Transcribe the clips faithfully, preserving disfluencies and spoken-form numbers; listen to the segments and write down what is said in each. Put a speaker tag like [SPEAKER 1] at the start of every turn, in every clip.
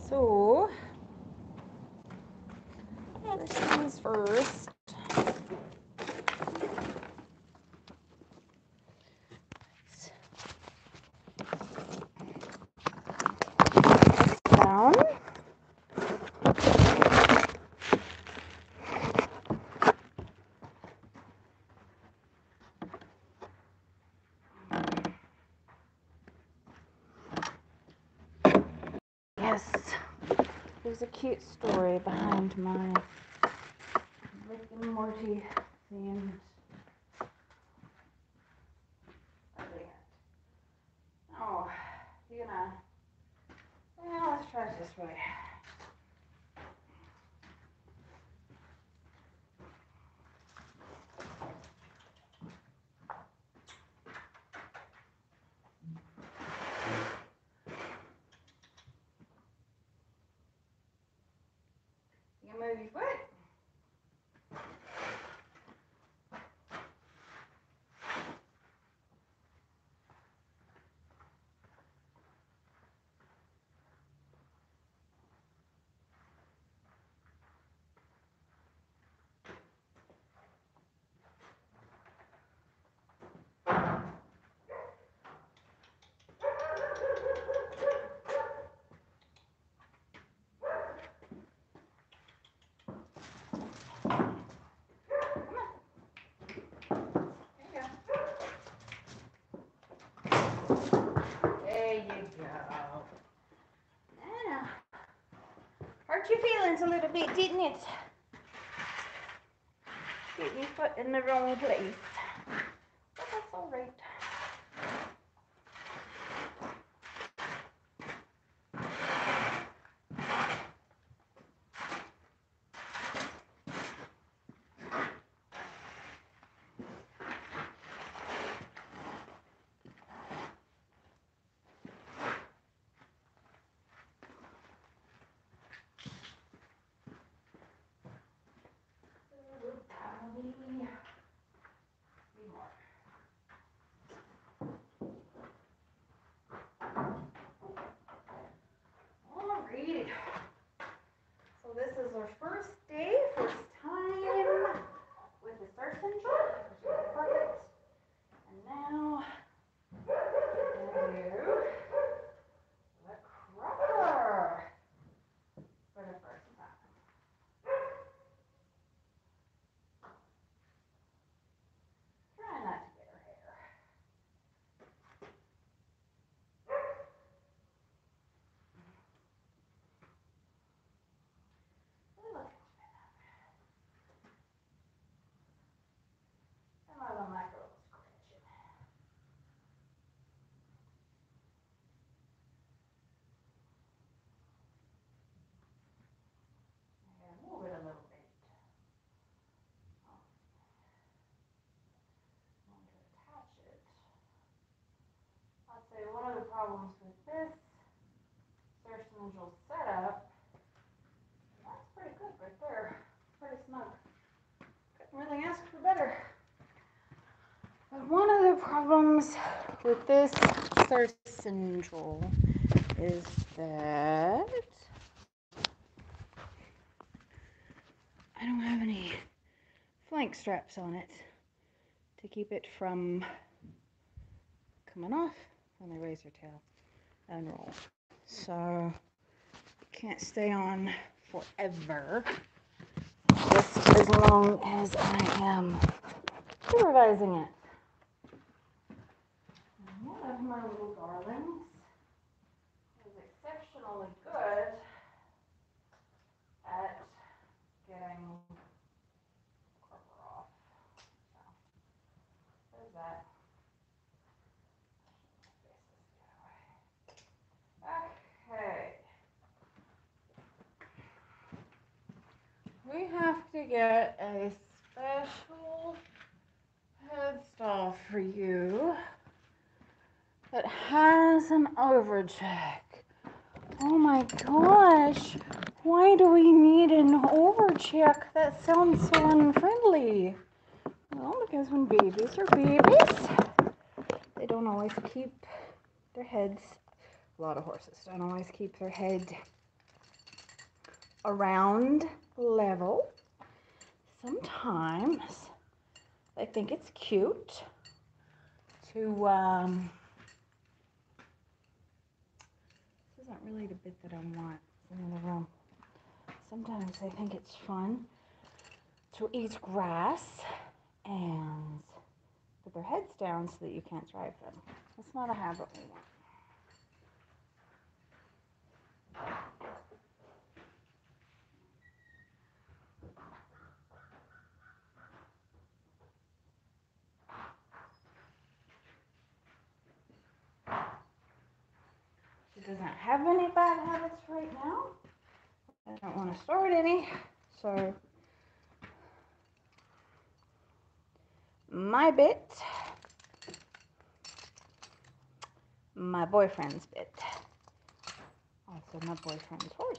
[SPEAKER 1] So, first things first. Down. Yes, there's a cute story behind my Rick and Morty themed. Oh, you're gonna. Yeah, let's try it this way. You can move your foot. There you go. Now, hurt your feelings a little bit, didn't it? Get your foot in the wrong place. But that's all right. Alrighty. So this is our first day, first time with the Surcingle, which is perfect. And now we're gonna do the Crupper for the first time. Try not to get her hair. Some of them like a little scratching. Yeah, move it a little bit. I'm going to attach it. I'd say one of the problems with this Surcingle setup, that's pretty good right there. Pretty snug. Couldn't really ask for better. But one of the problems with this Surcingle is that I don't have any flank straps on it to keep it from coming off when they raise their tail and roll. So it can't stay on forever, just as long as I am supervising it. And one of my little darlings is exceptionally good at getting Crupper off. So there's that. Okay. We have to get a special headstall for you that has an overcheck. Oh my gosh, why do we need an overcheck? That sounds so unfriendly. Well, because when babies are babies, they don't always keep their heads, a lot of horses don't always keep their head around level. Sometimes I think it's cute to, um, this isn't really the bit that I want. It's in the room. Sometimes I think it's fun to eat grass and put their heads down so that you can't drive them. That's not a habit we want. She doesn't have any bad habits right now. I don't want to start any, so my bit, my boyfriend's bit, also my boyfriend's horse.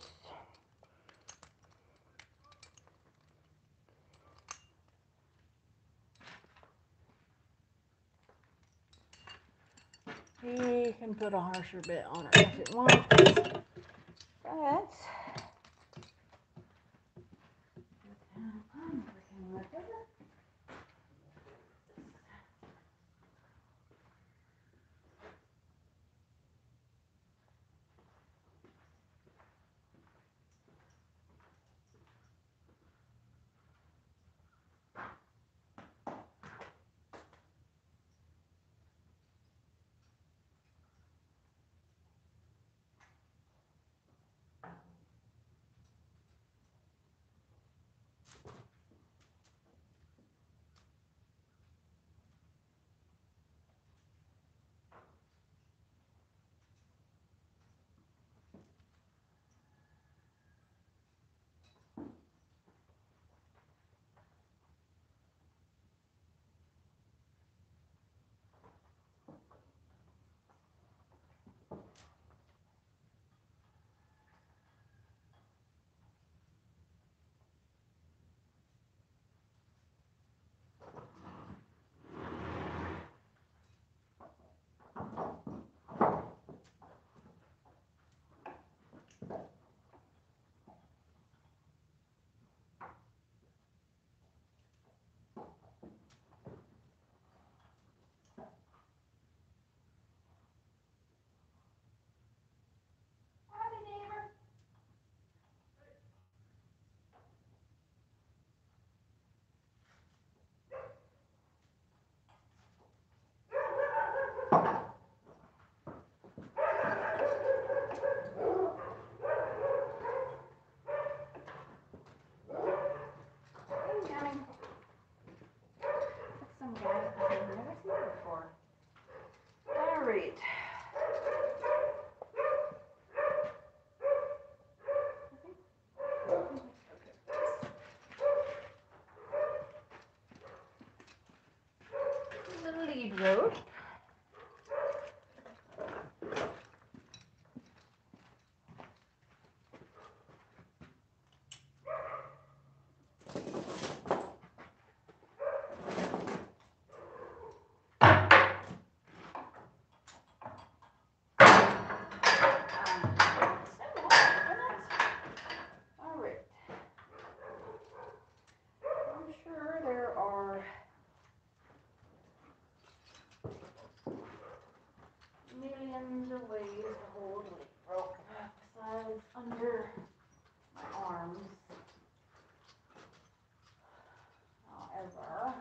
[SPEAKER 1] He can put a harsher bit on it if it wants, but I'm working with it. All right. The lead road. Millions of ways to hold a lead rope besides under my arms. However,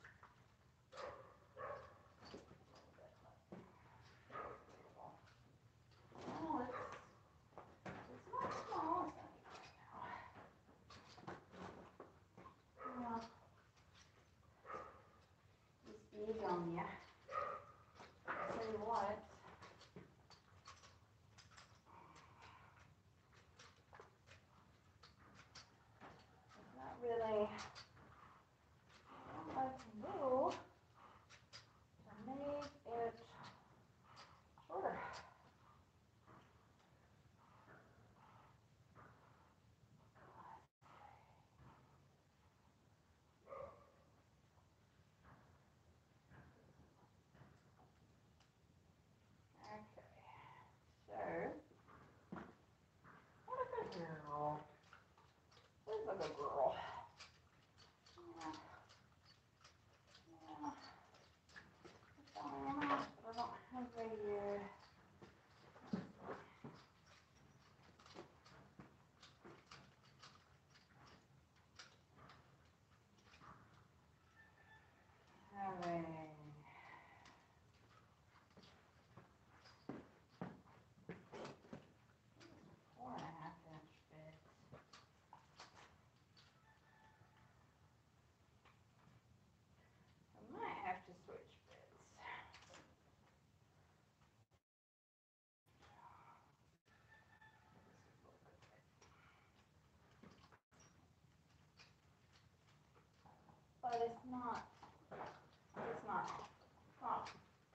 [SPEAKER 1] oh, it's, it's not small, it's not now. Yeah, it's big on ya. I'll tell you what. It's not really what I can do to make it shorter. but it's not, it's not, it's not.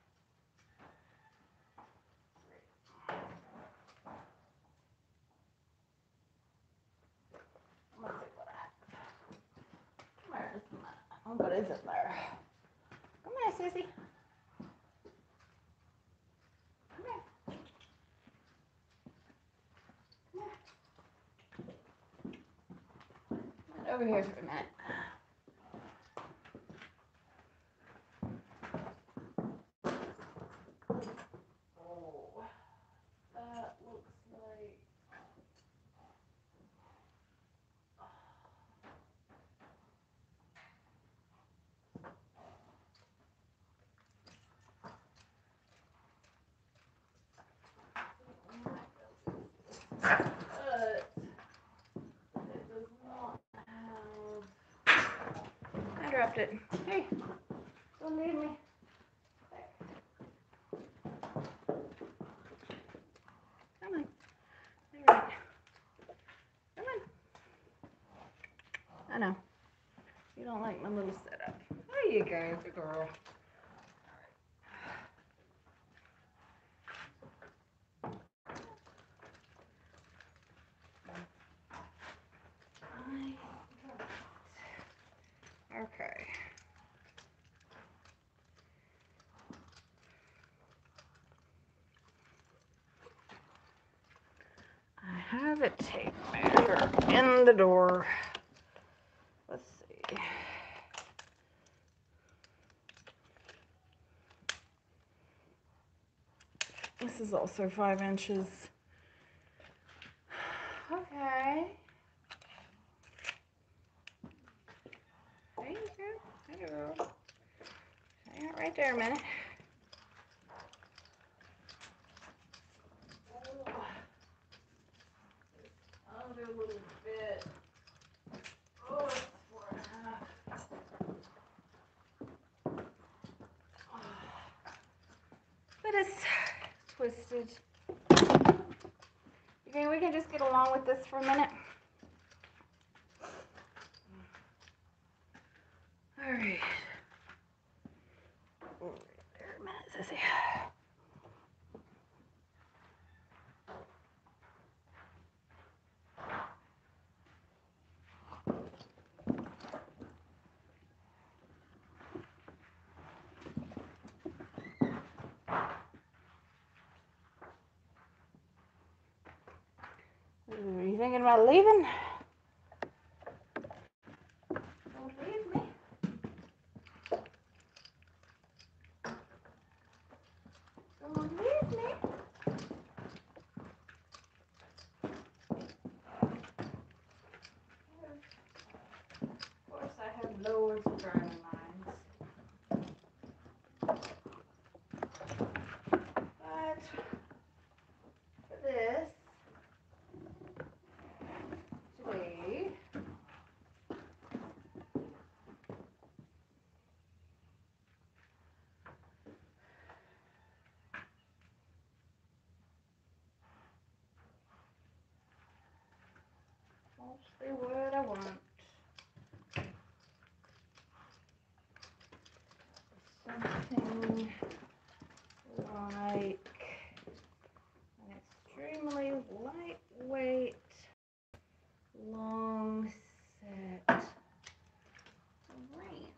[SPEAKER 1] Let's see what I have. Come here, just a minute. Oh, what is it there? Come here, sissy. Come here. Come here. Over here for a minute. Oh, that looks like. But it does not have. I dropped it. Hey, don't leave me. Come on. All right. Come on. I know. You don't like my little setup. There you go, good girl. Okay. I have a tape measure in the door. Let's see. This is also five inches. Okay. There you go. There you go. Hang out right there a minute. Under a little bit. Oh, it's four and a half. But it's twisted. You think we can just get along with this for a minute? All right. There a minute, sissy. Are you thinking about leaving? Don't leave me. Don't leave me. Of course, I have loads of driving lines. But for this, today, mostly what I want. Something like an extremely lightweight, long set of reins.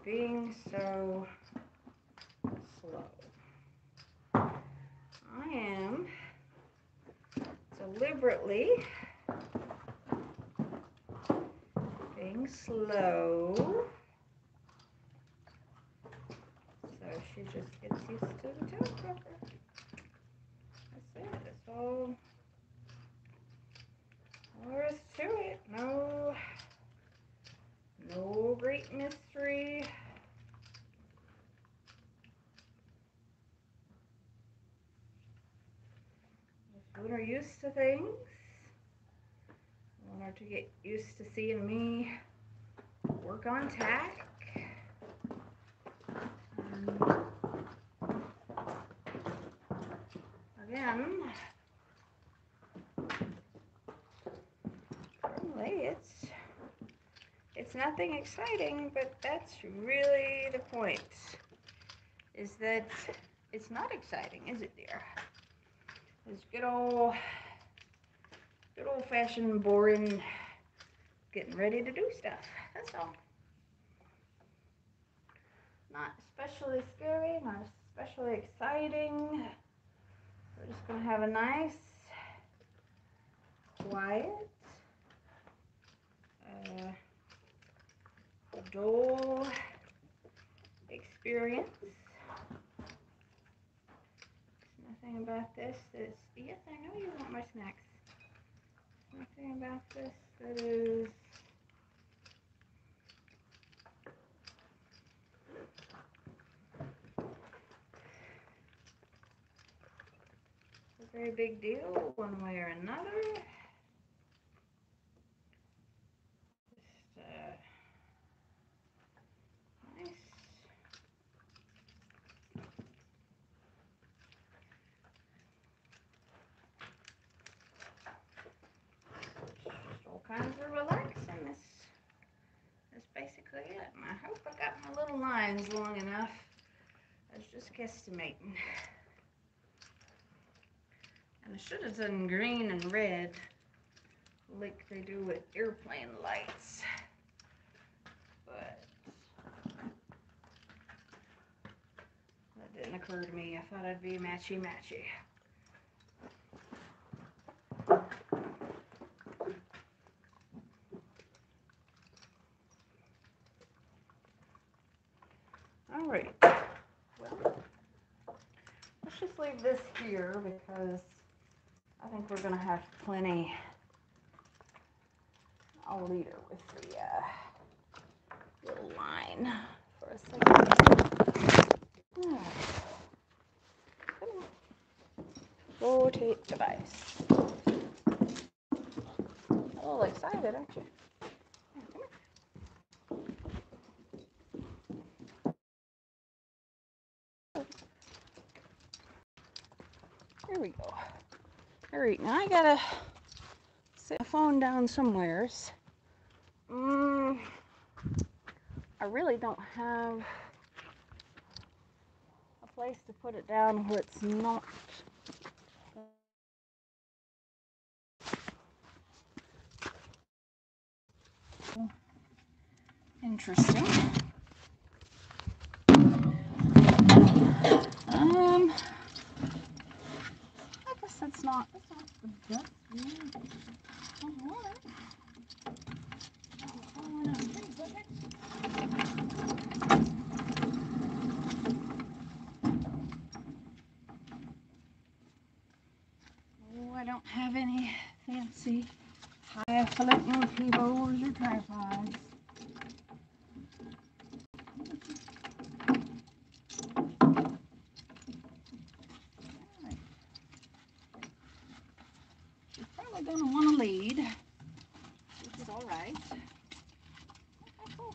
[SPEAKER 1] being so slow. I am deliberately being slow so she just gets used to the tail crupper. That's it. That's all. All there is to it. No, no great mystery. Just when we're used to things, I want her to get used to seeing me work on tack. And again, normally it's it's nothing exciting, but that's really the point. Is that it's not exciting, is it, dear? It's good old, good old-fashioned, boring, getting ready to do stuff. That's all. Not especially scary, not especially exciting. We're just gonna have a nice, quiet, uh, dull experience. There's nothing about this that's, yes, I know you want my snacks. There's nothing about this that is a very big deal one way or another. Just uh, nice. Just all kinds of relaxing. This that's basically it. I hope I got my little lines long enough. I was just guesstimating. And I should have done green and red like they do with airplane lights. But that didn't occur to me. I thought I'd be matchy-matchy. Alright, well, let's just leave this here because I think we're going to have plenty. I'll lead her with the uh, little line for a second. Right. Come on. Rotate device. A little excited, aren't you? Here we go. All right, now I gotta set my phone down somewheres. Mm, I really don't have a place to put it down where it's not interesting. Um, I guess that's not, that's not the best view. Oh, I don't have any fancy high-flipping keyboards or tripods. She's probably going to want to lead, which is all right. Okay, cool.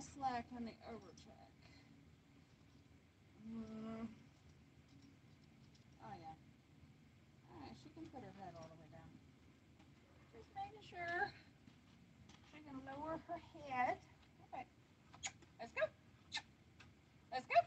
[SPEAKER 1] slack on the overcheck. Mm. Oh yeah. Alright, she can put her head all the way down. Just making sure she can lower her head. Okay. Let's go. Let's go.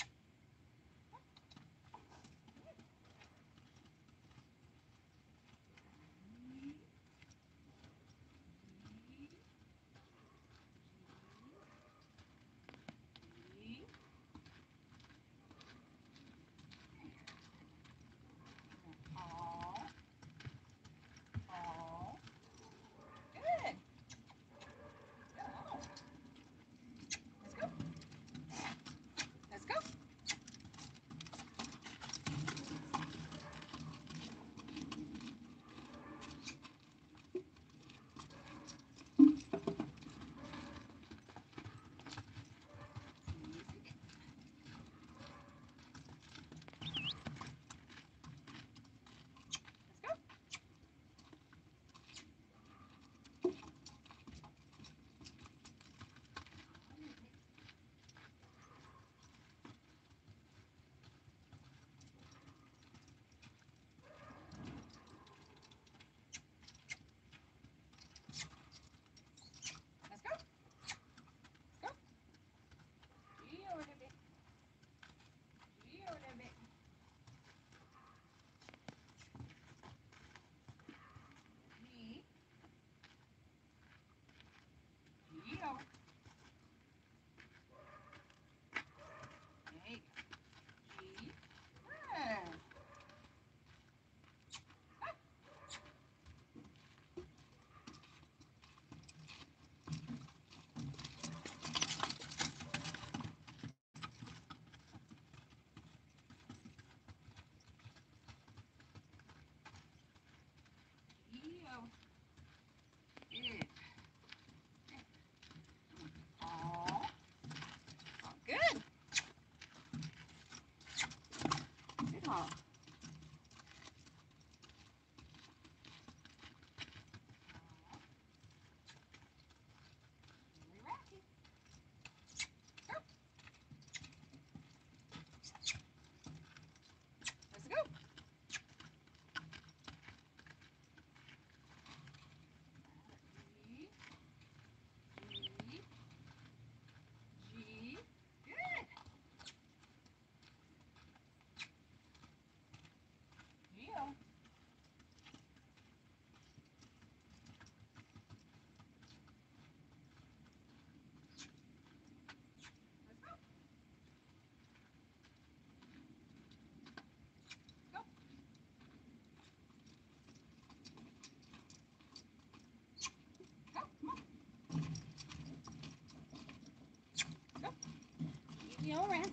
[SPEAKER 1] She all right.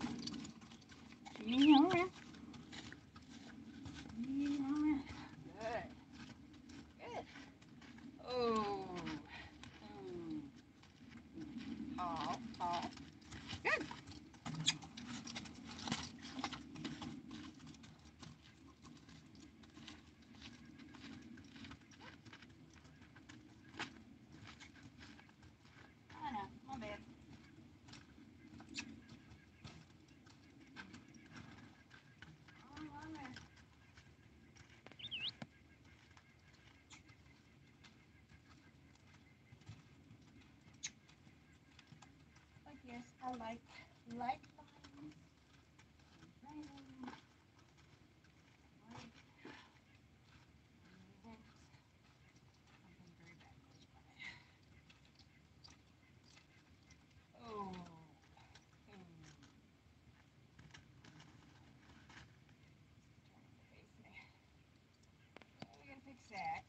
[SPEAKER 1] She all right. She all right. Good. Good. Oh. Mm. Oh. Oh. Good. I know. My bad. Oh, my bad. But yes, I like like lines. Writing. Like. Movement. Something very bad goes by. Oh. Mm. Turning to face me. Well, we gotta fix that.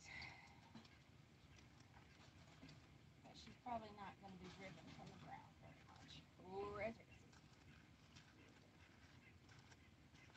[SPEAKER 1] But she's probably not going to be driven from the ground very much. Prejudices.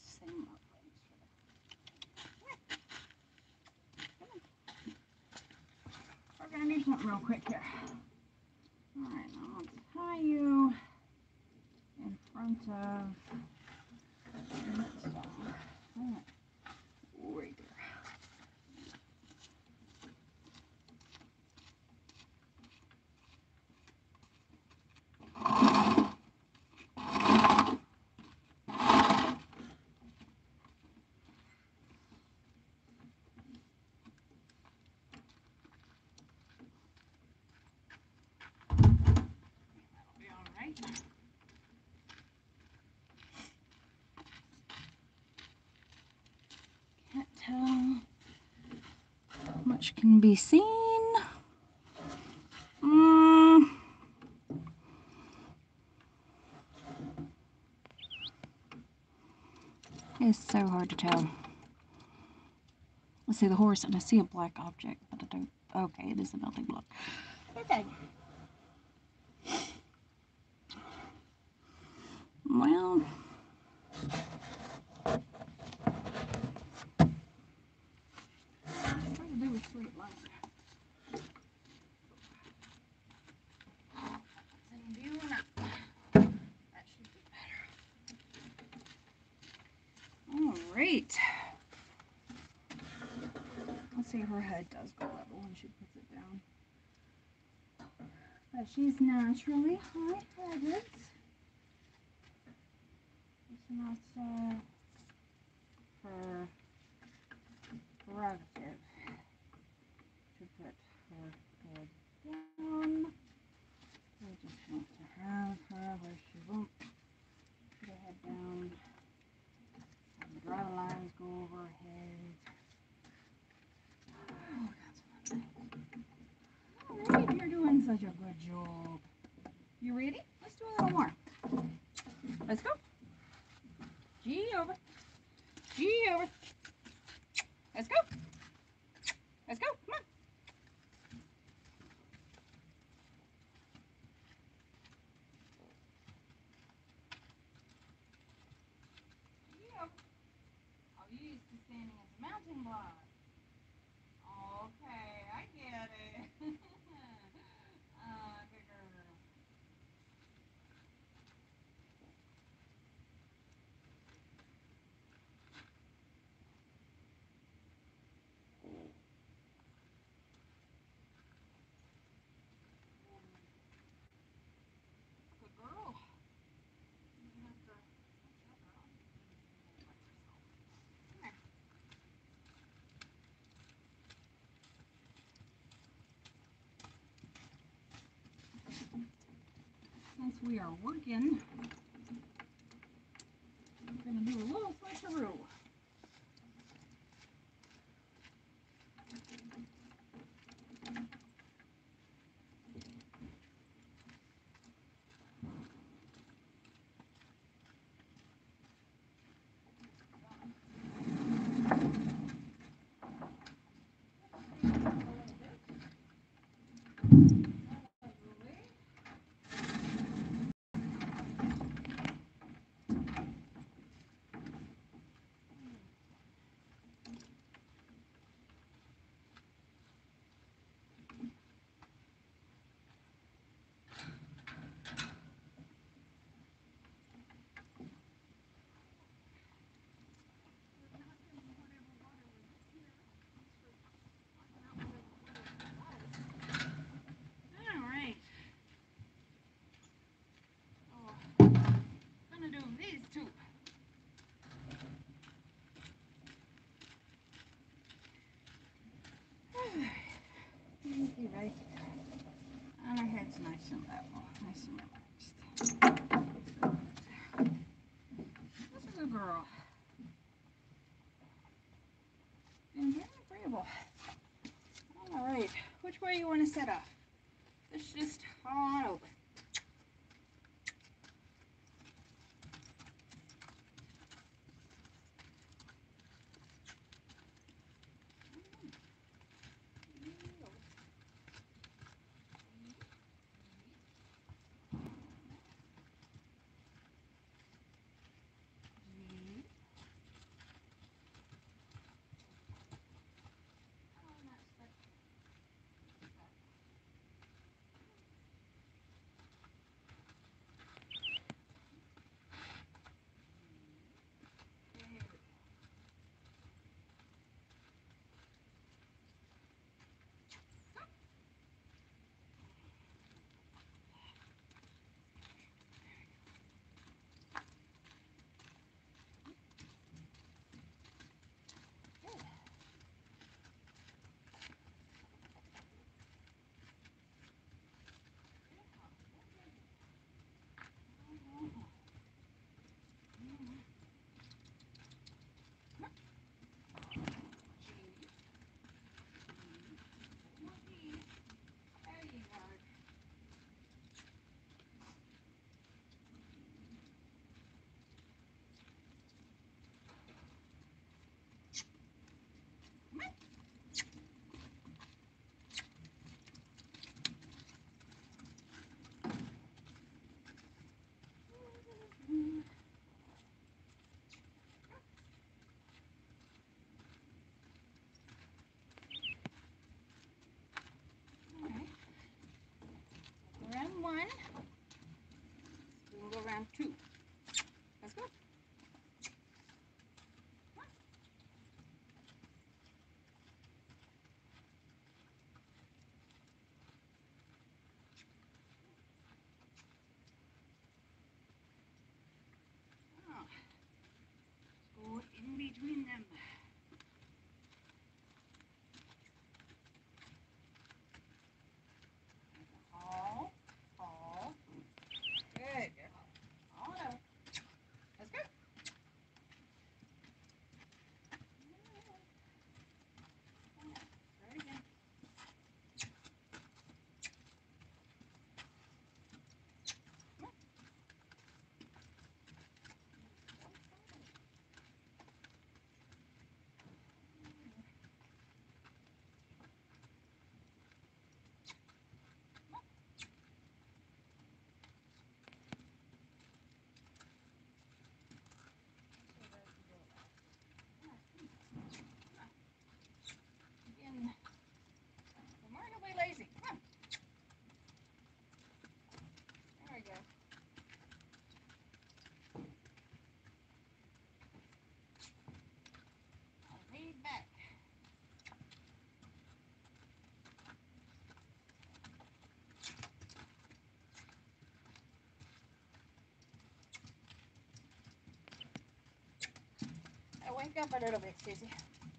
[SPEAKER 2] same legs for that. We're gonna do something real quick here. Alright, now let's tie you in front of Alright. Right there. Can't tell how much can be seen. Mm. It's so hard to tell. I see the horse and I see a black object, but I don't. Okay, it is a melting block. Okay. Well. What to do with straight line? In view or not? That should be better. All right. Let's see if her head does go level when she puts it down. But she's naturally high-headed. It's not uh, her prerogative to put her head down. We just want to have her where she won't put her head down. And the dry lines go over her head. Oh, that's fun. Alright, you're doing such a good job. You ready? Let's do a little more. Let's go. G over. G over. Let's go. Let's go. Come on. G over. Oh, you used to standing as a mountain block. Okay, I get it. uh, good girl. Good girl. You have to shut her off. Come here. Since we are working, we're going to do a little switcheroo. Alright. Oh, I'm going to do these two. Easy right there. And her head's nice and level, nice and relaxed. That's a good girl. And very agreeable. Alright, which way you want to set up? Let's just haul on over. between them. Haul, haul. Good girl. All over. Let's go. Try it again. Again. The more you'll be lazy. Come on. There we go. I'll lead back. Now wake up a little bit, Susie.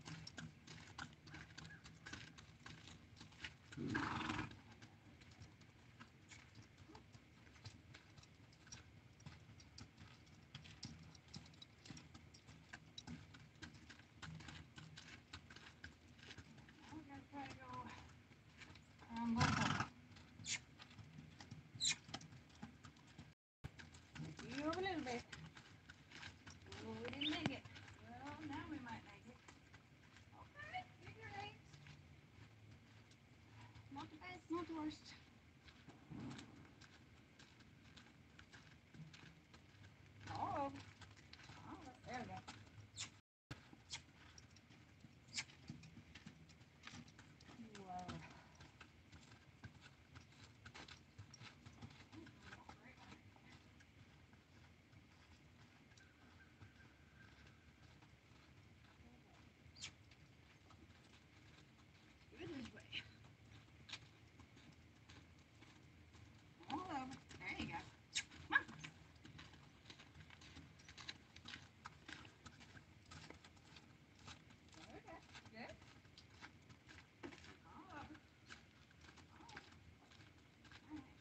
[SPEAKER 2] We're gonna try to go around both of them. You over a little bit. Oh, we didn't make it. Well, now we might make it. Okay, figure eight. Not the best, not the worst. All over. All over. There we go. Whoa. Good this way. All over. There you go. Come on. Okay. Good. All over. All over. All right.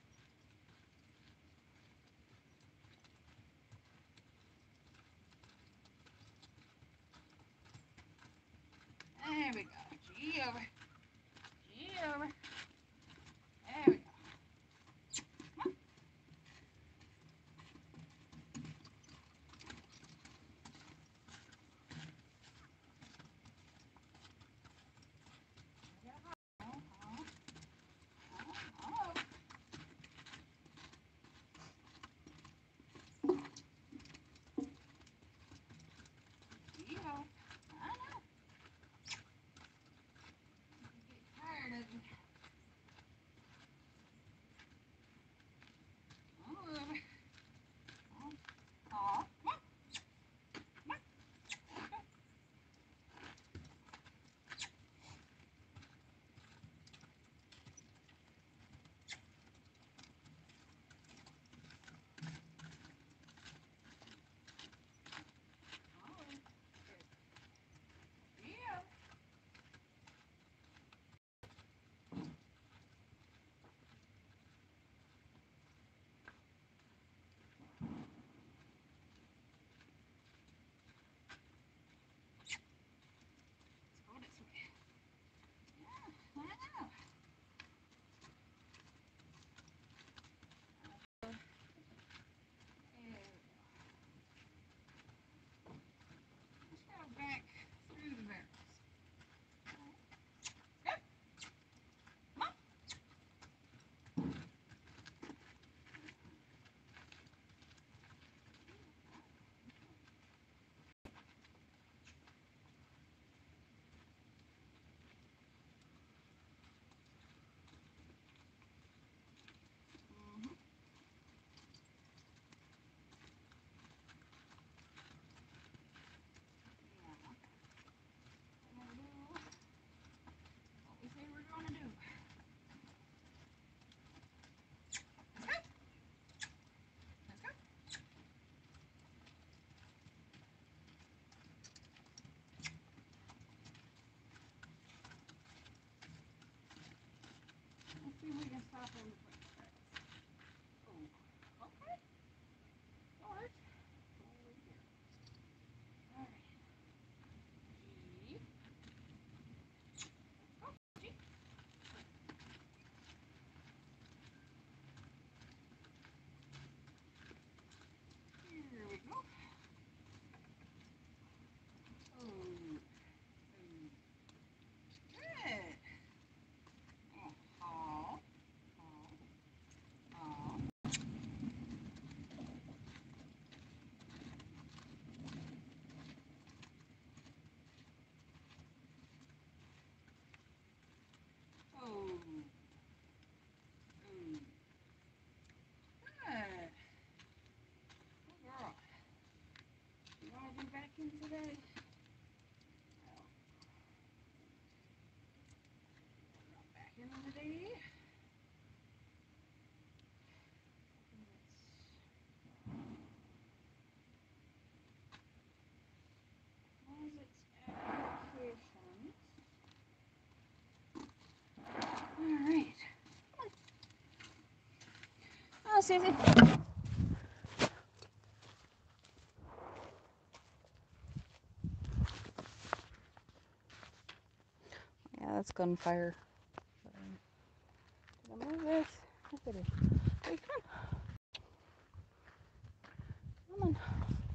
[SPEAKER 2] There we go. G over. G over. There we go. Come on. All, all, all, all over. G over. I know. You get tired of it. Sanity. As its applications. All right. Oh, Susie. Yeah, that's gunfire. Did I move this? Yes, it is. Hey, come on. Come on.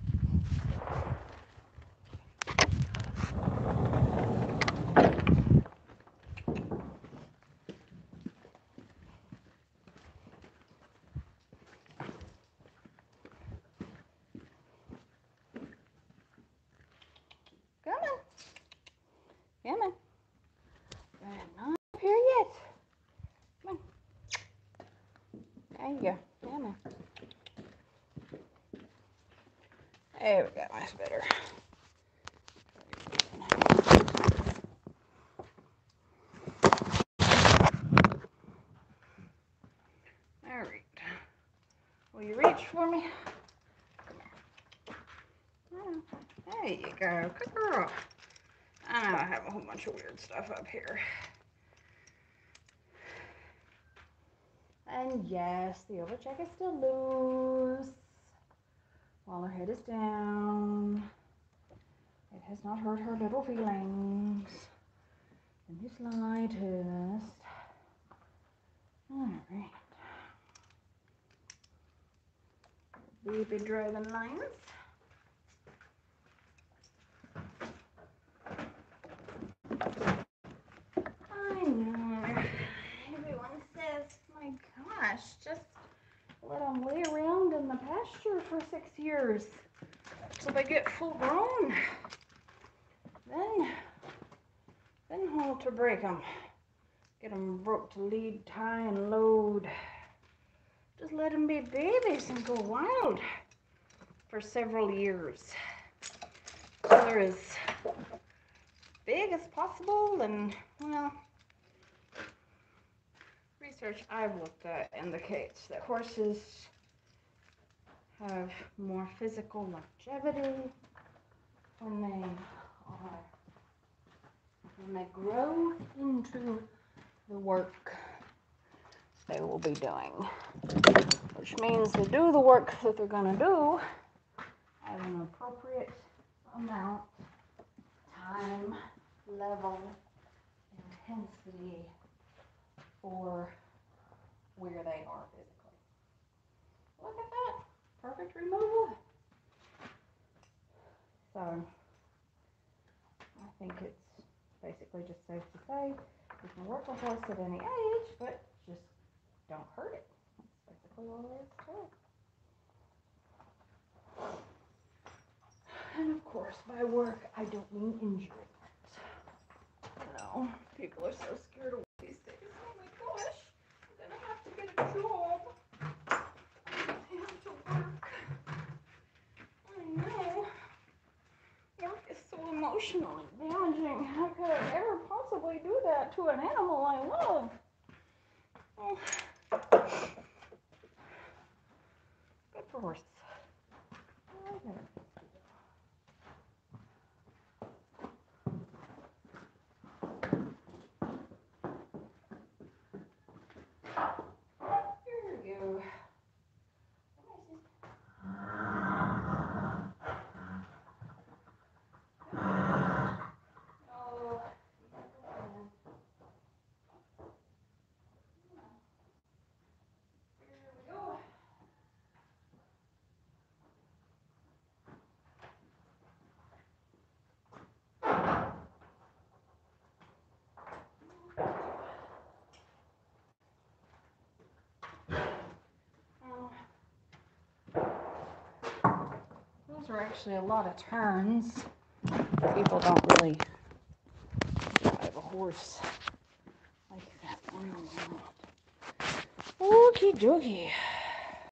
[SPEAKER 2] Come on. Come on. You're not up here yet. Come on. There you go. Come on. There we go. That's better. All right. Will you reach for me? Come here. There you go. Good girl. I know I have a whole bunch of weird stuff up here. And yes, the overcheck is still loose while her head is down. It has not hurt her little feelings in the slightest. All right. Baby driving lines. I know. Everyone says, my gosh, just let them lay around in the pasture for six years till they get full grown. Then, then haul to break them. Get them broke to lead, tie, and load. Just let them be babies and go wild for several years. So they're as big as possible, and, well, research I've looked at indicates that horses have more physical longevity when they are, when they grow into the work they will be doing, which means they do the work that they're going to do at an appropriate amount, time, level, intensity for where they are physically. Look at that. Perfect removal. So, I think it's basically just safe to say you can work a horse at any age, but just don't hurt it. That's basically all there is to it. And of course, by work, I don't mean injuring it. You know, people are so scared of these days. Oh my gosh, I'm gonna have to get a job. I have to work. I know. Work is so emotionally damaging. How could I ever possibly do that to an animal I love? Oh. Good for horses. Okay. Here we go. Those are actually a lot of turns. People don't really drive a horse like that one. Okie dokie.